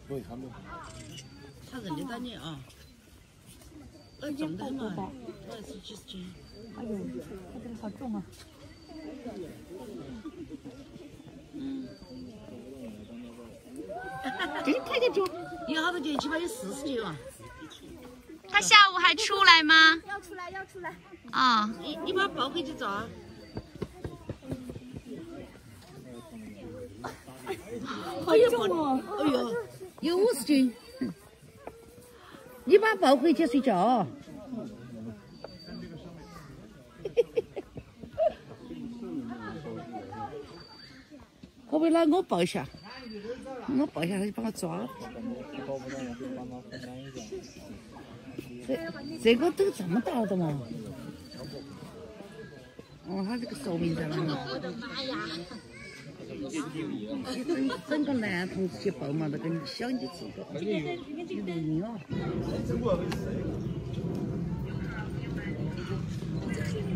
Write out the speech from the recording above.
他认得到你啊。重的很嘛，我也是几十斤。 哎呦，它这个好重啊！ 这抬个脚，有好多斤？起码有40斤啊。 他下午还出来吗？ 要出来，要出来。 啊、哦， 你把它抱回去做啊。 好重哦！ 哎呦，有50斤。你把它抱回去睡觉。可不可以让我抱一下？我抱一下，他就帮我抓。这个都这么大的嘛？哦，它这个说明在哪里？整个男同志去抱嘛，那个你小你就自个，你录音哦。